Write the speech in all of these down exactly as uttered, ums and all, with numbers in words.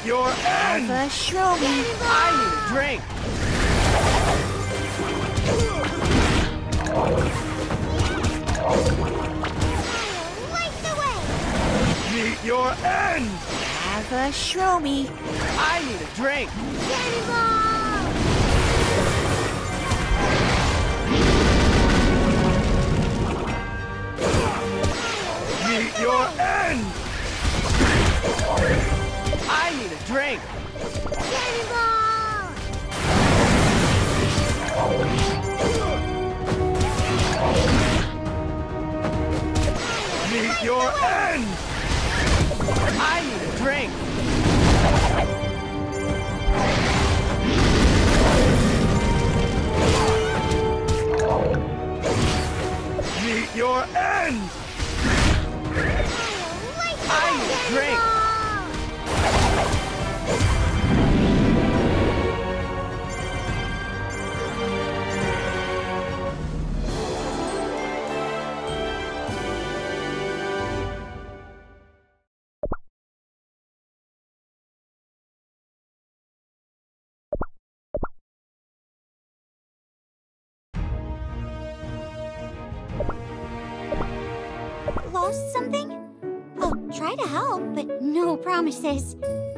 Meet your end! Ava, show me. I need a drink! Light the way! Meet your end! Ava, show me. I need a drink! Cannonball! Meet your end! I need a drink! Cannonball! Meet your end! I need a drink! Meet your end! I need a drink! Lost something? I'll try to help, but no promises.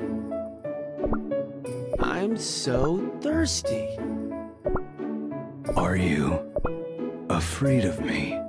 I'm so thirsty. Are you afraid of me?